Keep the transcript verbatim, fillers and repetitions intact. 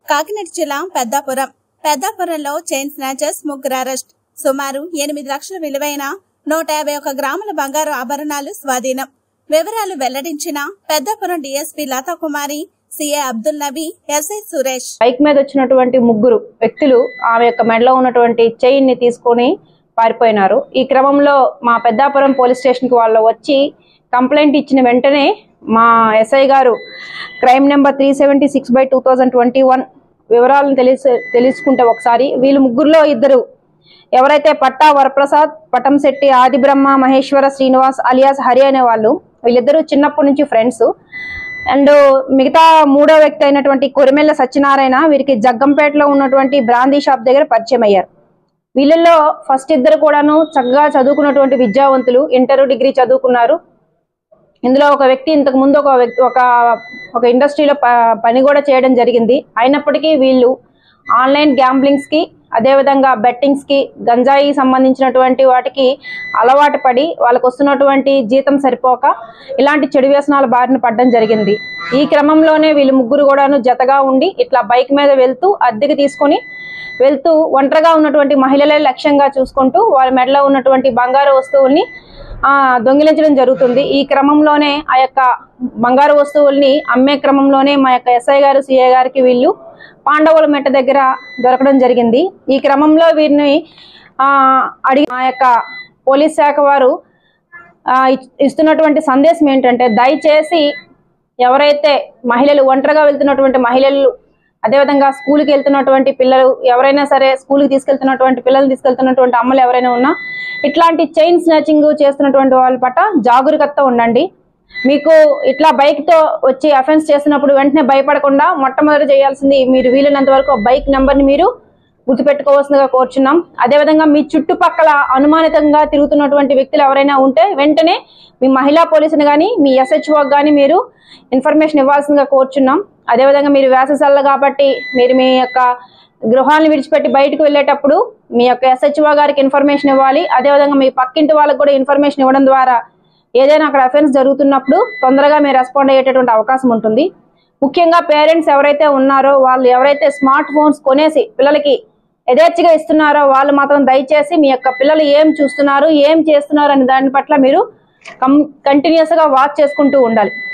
కాకినాడ జిల్లా పెద్దాపురం పెద్దాపురంలో chain snatchers ముగ్గురు అరెస్ట్. సుమారు ఎనిమిది లక్షల విలువైన నూట యాభై ఒక గ్రాముల బంగారు ఆభరణాలు స్వాధీనం. వివరాలు వెల్లడించిన Peddapuram DSP Latha Kumari, CI Abdul Nabi, SI Suresh. Bike మీద వచ్చినటువంటి ముగ్గురు వ్యక్తులు ఆమె యొక్క మెడలో ఉన్నటువంటి చైన్ ని తీసుకొని పారిపోయినారు. ఈ క్రమంలో మా పెద్దాపురం పోలీస్ స్టేషన్ కి వాళ్ళు వచ్చి కంప్లైంట్ ఇచ్చిన వెంటనే మా ఎస్ఐ గారు crime number three seventy six by two thousand twenty one వివరాలను తెలిసి తెలుసుకుంటే ఒకసారి వీళ్ళు ముగ్గురులో ఇద్దరు ఎవరైతే పట్టా వరప్రసాద్, పటంశెట్టి ఆదిబ్రహ్మ, మహేశ్వర శ్రీనివాస్ అలియాస్ హరి అనే వాళ్ళు, వీళ్ళిద్దరూ చిన్నప్పటి నుంచి ఫ్రెండ్స్. అండ్ మిగతా మూడో వ్యక్తి అయినటువంటి కొరిమెల్ల సత్యనారాయణ వీరికి జగ్గంపేటలో ఉన్నటువంటి బ్రాందీ షాప్ దగ్గర పరిచయం అయ్యారు. వీళ్ళల్లో ఫస్ట్ ఇద్దరు కూడాను చక్కగా చదువుకున్నటువంటి విద్యావంతులు, ఇంటర్ డిగ్రీ చదువుకున్నారు. ఇందులో ఒక వ్యక్తి ఇంతకు ముందు ఒక వ్యక్తి ఒక ఒక ఇండస్ట్రీలో పని కూడా చేయడం జరిగింది. అయినప్పటికీ వీళ్ళు ఆన్లైన్ గ్యాంబ్లింగ్స్ కి, అదేవిధంగా బెట్టింగ్స్ కి, గంజాయి సంబంధించినటువంటి వాటికి అలవాటు పడి వాళ్ళకు వస్తున్నటువంటి జీతం సరిపోక ఇలాంటి చెడు వ్యసనాల బారిన పడడం జరిగింది. ఈ క్రమంలోనే వీళ్ళు ముగ్గురు కూడాను జతగా ఉండి ఇట్లా బైక్ మీద వెళ్తూ అద్దెకి తీసుకొని వెళ్తూ ఒంటరిగా ఉన్నటువంటి మహిళలే లక్ష్యంగా చూసుకుంటూ వాళ్ళ మెడలో ఉన్నటువంటి బంగారు వస్తువుల్ని ఆ దొంగిలించడం జరుగుతుంది. ఈ క్రమంలోనే ఆ యొక్క బంగారు వస్తువుల్ని అమ్మే క్రమంలోనే మా యొక్క ఎస్ఐ గారు, సిఐ గారికి వీళ్ళు పాండవుల మెట్ట దగ్గర దొరకడం జరిగింది. ఈ క్రమంలో వీరిని ఆ అడిగి మా యొక్క పోలీస్ శాఖ వారు ఆ ఇస్తున్నటువంటి సందేశం ఏంటంటే, దయచేసి ఎవరైతే మహిళలు ఒంటరిగా వెళ్తున్నటువంటి మహిళలు, అదేవిధంగా స్కూల్కి వెళ్తున్నటువంటి పిల్లలు ఎవరైనా సరే, స్కూల్కి తీసుకెళ్తున్నటువంటి పిల్లల్ని తీసుకెళ్తున్నటువంటి అమ్మలు ఎవరైనా ఉన్నా ఇట్లాంటి చైన్ స్నాచింగ్ చేస్తున్నటువంటి వాళ్ళ పట్ల జాగరూకత ఉండండి. మీకు ఇట్లా బైక్ తో వచ్చి అఫెన్స్ చేసినప్పుడు వెంటనే భయపడకుండా మొట్టమొదటి చేయాల్సింది మీరు వీలైనంత వరకు బైక్ నెంబర్ ని మీరు గుర్తుపెట్టుకోవాల్సిందిగా కోరుచున్నాం. అదేవిధంగా మీ చుట్టుపక్కల అనుమానితంగా తిరుగుతున్నటువంటి వ్యక్తులు ఎవరైనా ఉంటే వెంటనే మీ మహిళా పోలీసుని కానీ, మీ ఎస్హెచ్ఓ కానీ మీరు ఇన్ఫర్మేషన్ ఇవ్వాల్సిందిగా కోరుచున్నాం. అదేవిధంగా మీరు వేసవిసార్లు కాబట్టి మీరు మీ యొక్క గృహాలను విడిచిపెట్టి బయటకు వెళ్ళేటప్పుడు మీ యొక్క ఎస్హెచ్ఓ గారికి ఇన్ఫర్మేషన్ ఇవ్వాలి. అదేవిధంగా మీ పక్కింటి వాళ్ళకి కూడా ఇన్ఫర్మేషన్ ఇవ్వడం ద్వారా ఏదైనా అక్కడ అఫెన్స్ జరుగుతున్నప్పుడు తొందరగా మీరు రెస్పాండ్ అయ్యేటటువంటి అవకాశం ఉంటుంది. ముఖ్యంగా పేరెంట్స్ ఎవరైతే ఉన్నారో వాళ్ళు ఎవరైతే స్మార్ట్ ఫోన్స్ కొనేసి పిల్లలకి యథేచ్ఛగా ఇస్తున్నారో వాళ్ళు మాత్రం దయచేసి మీ యొక్క పిల్లలు ఏం చూస్తున్నారు, ఏం చేస్తున్నారు అనే దాని పట్ల మీరు కంటిన్యూస్ గా వాచ్ చేసుకుంటూ ఉండాలి.